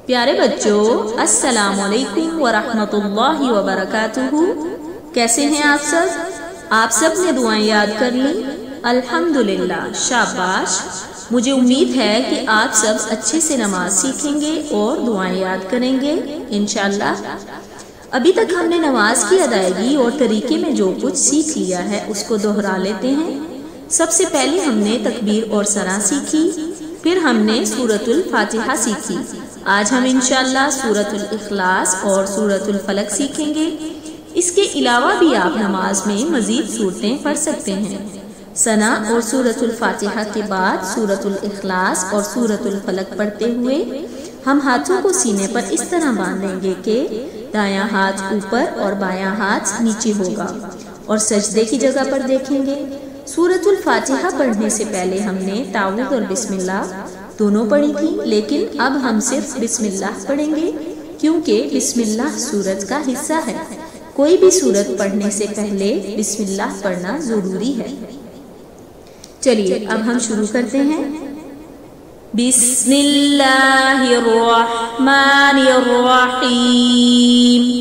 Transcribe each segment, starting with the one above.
پیارے بچوں، السلام علیکم ورحمۃ اللہ وبرکاتہ۔ کیسے ہیں آپ سب؟ آپ سب نے دعائیں یاد کر لی؟ الحمدللہ، شاباش۔ مجھے امید ہے کہ آپ سب اچھے سے نماز سیکھیں گے اور دعائیں یاد کریں گے انشاءاللہ۔ ابھی تک ہم نے نماز کی ادائیگی اور طریقے میں جو کچھ سیکھ لیا ہے اس کو دہرا لیتے ہیں۔ سب سے پہلے ہم نے تکبیر اور ثنا سیکھی، پھر ہم نے سورۃ الفاتحہ سیکھی۔ آج ہم انشاءاللہ سورۃ الاخلاص اور سورۃ الفلق سیکھیں گے۔ اس کے علاوہ بھی آپ نماز میں مزید صورتیں پڑھ سکتے ہیں۔ ثنا اور سورۃ الفاتحہ کے بعد سورۃ الاخلاص اور سورۃ الفلق پڑھتے ہوئے ہم ہاتھوں کو سینے پر اس طرح باندھیں گے کہ دایاں ہاتھ اوپر اور بایاں ہاتھ نیچے ہوگا، اور سجدے کی جگہ پر دیکھیں گے۔ سورۃ الفاتحہ پڑھنے سے پہلے ہم نے تعوذ اور بسم اللہ دونوں پڑھی تھی، لیکن اب ہم صرف بسم اللہ پڑھیں گے کیونکہ بسم اللہ سورت کا حصہ ہے۔ کوئی بھی سورت پڑھنے سے پہلے بسم اللہ پڑھنا ضروری ہے۔ چلیے اب ہم شروع کرتے ہیں۔ بسم اللہ الرحمن الرحیم۔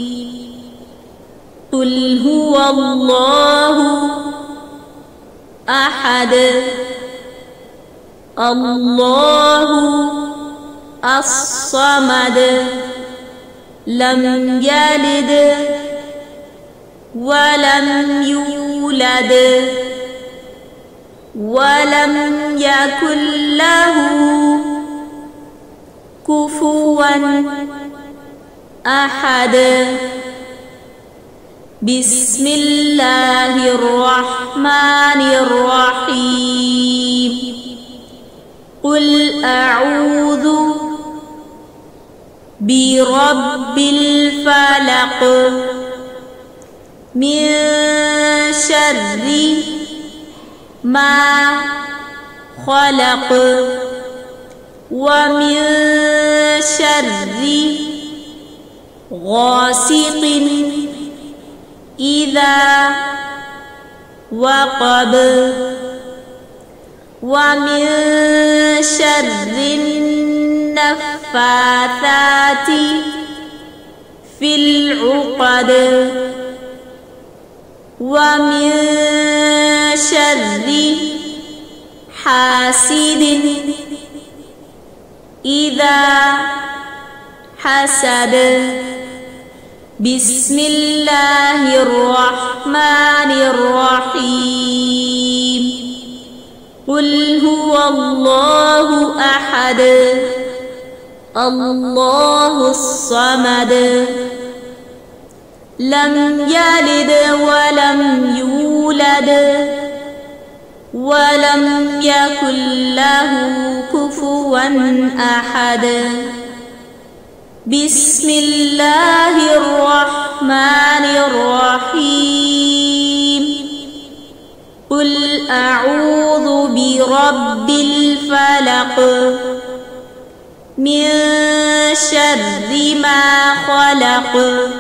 قل هو اللہ احد اللہ الصمد لم یلد ولم یولد ولم یکن له کفوا احد۔ بسم اللہ الرحمن الرحیم۔ قل اعوذ برب الفلق من شر ما خلق ومن شر غاسق اذا وقب ومن شر النفاثات في العقد ومن شر حاسد إذا حسد۔ بسم اللہ الرحمن الرحیم۔ قل هو اللہ احد اللہ الصمد لم یلد ولم یولد ولم یکن له کفوا احد۔ بسم اللہ الرحمن الرحیم۔ قل اعوذ برب الفلق من شر ما خلق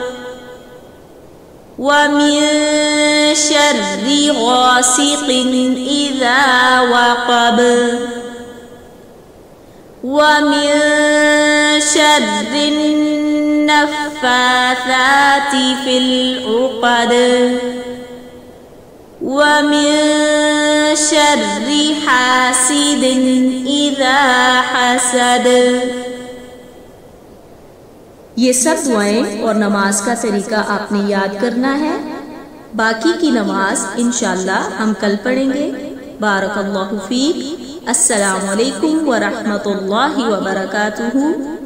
ومن شر غاسق اذا وقب ومن شر النفاثات في العقد ومن شر حاسد اذا حسد۔ یہ سب دعائیں اور نماز کا طریقہ آپ نے یاد کرنا ہے۔ باقی کی نماز انشاءاللہ ہم کل پڑھیں گے۔ بارک اللہ فیک۔ السلام علیکم ورحمۃ اللہ وبرکاتہ۔